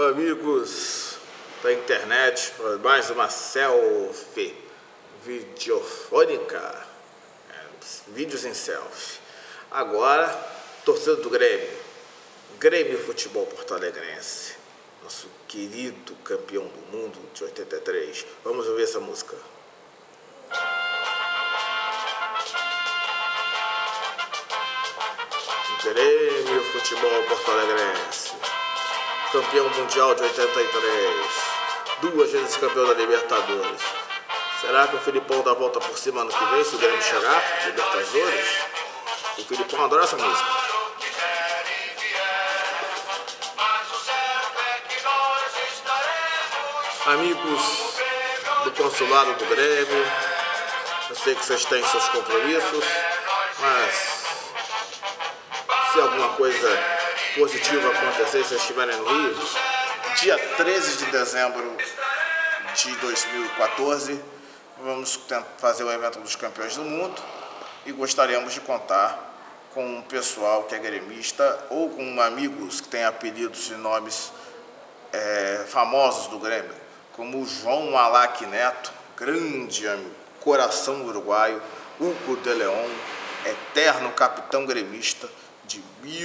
Amigos da internet, mais uma selfie videofônica, vídeos em selfie. Agora, torcedor do Grêmio Futebol Porto Alegrense, nosso querido campeão do mundo de 83. Vamos ouvir essa música. Grêmio Futebol Porto Alegrense, campeão mundial de 83, 2 vezes campeão da Libertadores. Será que o Filipão dá a volta por cima ano que vem, se o Grêmio chegar? Libertadores? O Filipão adora essa música. Amigos do consulado do Grêmio, eu sei que vocês têm seus compromissos, mas se alguma coisa positiva acontecer, se vocês estiverem no Rio, dia 13 de dezembro de 2014, vamos fazer o evento dos campeões do mundo e gostaríamos de contar com um pessoal que é gremista ou com amigos que têm apelidos e nomes famosos do Grêmio, como o João Alac Neto, grande coração uruguaio, Hugo de Leon, eterno capitão gremista de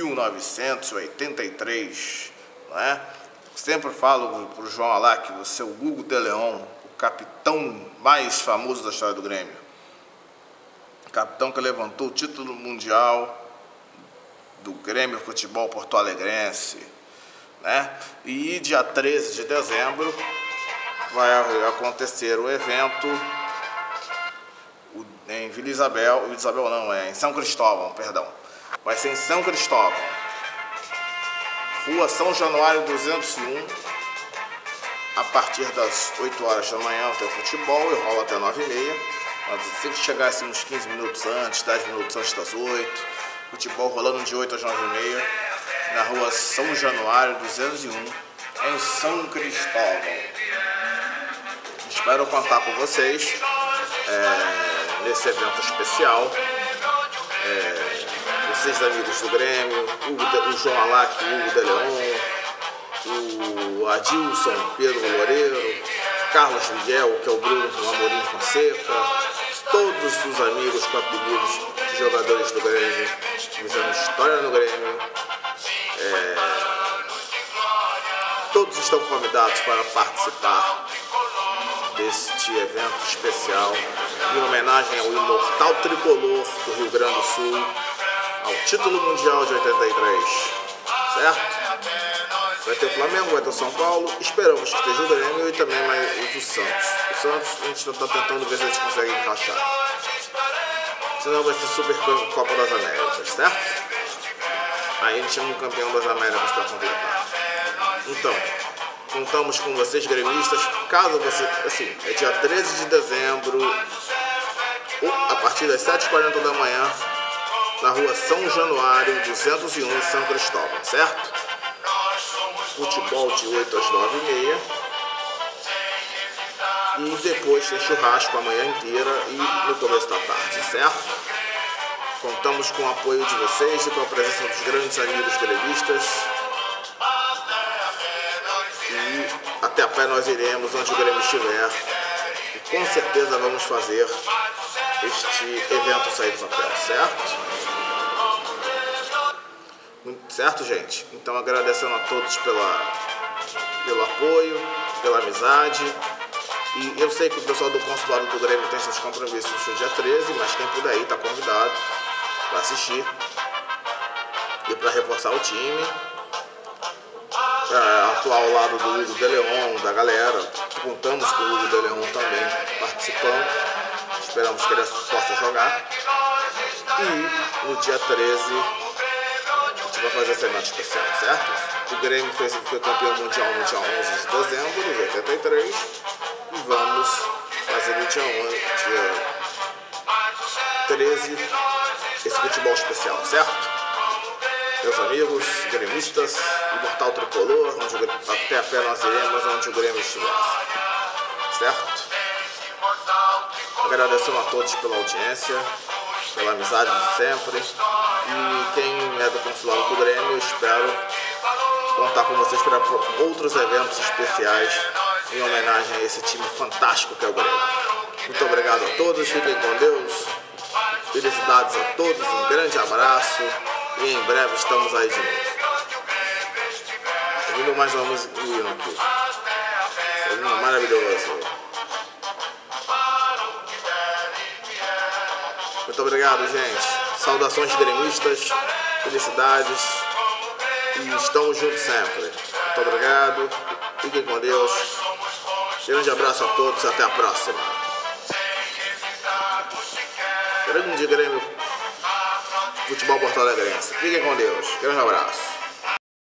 1983, não é? Sempre falo para o João Alac, você é o Hugo de Leon, o capitão mais famoso da história do Grêmio. Capitão que levantou o título mundial do Grêmio Futebol Porto Alegrense, né? E dia 13 de dezembro vai acontecer o evento em Vila Isabel, em São Cristóvão, perdão. Vai ser em São Cristóvão, Rua São Januário 201, a partir das 8 horas da manhã tem o futebol e rola até 9h30. Mas tem que chegar assim uns 15 minutos antes, 10 minutos antes das 8. Futebol rolando de 8 às 9h30, na Rua São Januário 201, em São Cristóvão. Espero contar com vocês nesse evento especial. Vocês amigos do Grêmio, o João Alac, o Hugo de Leon, o Adilson, Pedro Loureiro, Carlos Miguel, que é o Bruno Amorim Fonseca, todos os amigos com apelidos de jogadores do Grêmio, fazendo história no Grêmio. Todos estão convidados para participar deste evento especial em homenagem ao imortal tricolor do Rio Grande do Sul, ao título mundial de 83, certo? Vai ter o Flamengo, vai ter o São Paulo, esperamos que esteja o Grêmio e também mais o Santos. O Santos a gente está tentando ver se a gente consegue encaixar, senão vai ser Super Copa das Américas, certo? Aí a gente chama o campeão das Américas para completar. Então, contamos com vocês gremistas, caso você, assim, é dia 13 de dezembro, a partir das 7h40 da manhã, na Rua São Januário 201, em São Cristóvão, certo? Futebol de 8 às 9h30. E depois tem churrasco a manhã inteira e no começo da tarde, certo? Contamos com o apoio de vocês e com a presença dos grandes amigos gremistas. E até a pé nós iremos onde o Grêmio estiver. E com certeza vamos fazer este evento sair do papel, certo? Certo, gente? Então, agradecendo a todos pelo apoio, pela amizade. E eu sei que o pessoal do consulado do Grêmio tem seus compromissos no dia 13, mas quem puder ir está convidado para assistir e para reforçar o time. Atuar ao lado do Hugo de Leon, da galera. Contamos com o Hugo de Leon também participando. Esperamos que ele possa jogar. E no dia 13 vai fazer esse evento especial, certo? O Grêmio foi campeão mundial no dia 11 de dezembro de 83 e vamos fazer no dia 13 esse futebol especial, certo? Meus amigos gremistas, imortal tricolor, até a pé nós iremos onde o Grêmio estiver, certo? Agradecendo a todos pela audiência, pela amizade de sempre. E quem é do consulado do Grêmio, eu espero contar com vocês para outros eventos especiais em homenagem a esse time fantástico que é o Grêmio. Muito obrigado a todos, fiquem com Deus, felicidades a todos, um grande abraço e em breve estamos aí de novo. Ouvindo mais uma música aqui, ouvindo maravilhoso. Muito obrigado, gente. Saudações gremistas, felicidades e estamos juntos sempre. Muito obrigado, fiquem com Deus. Grande abraço a todos, até a próxima. Grande Grêmio Futebol Porto Alegrense. Fiquem com Deus. Grande abraço.